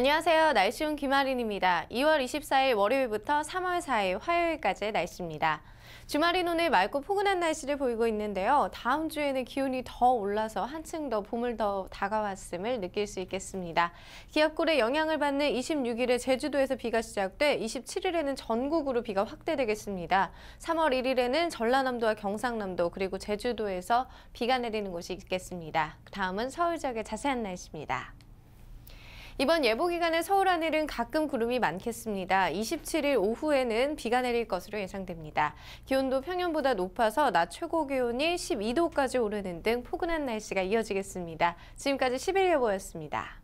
안녕하세요. 날씨운 김아린입니다. 2월 24일 월요일부터 3월 4일 화요일까지의 날씨입니다. 주말인 오늘 맑고 포근한 날씨를 보이고 있는데요. 다음 주에는 기온이 더 올라서 한층 더 봄을 더 다가왔음을 느낄 수 있겠습니다. 기압골의 영향을 받는 26일에 제주도에서 비가 시작돼 27일에는 전국으로 비가 확대되겠습니다. 3월 1일에는 전라남도와 경상남도 그리고 제주도에서 비가 내리는 곳이 있겠습니다. 다음은 서울 지역의 자세한 날씨입니다. 이번 예보 기간에 서울 하늘은 가끔 구름이 많겠습니다. 27일 오후에는 비가 내릴 것으로 예상됩니다. 기온도 평년보다 높아서 낮 최고 기온이 12도까지 오르는 등 포근한 날씨가 이어지겠습니다. 지금까지 11예보였습니다.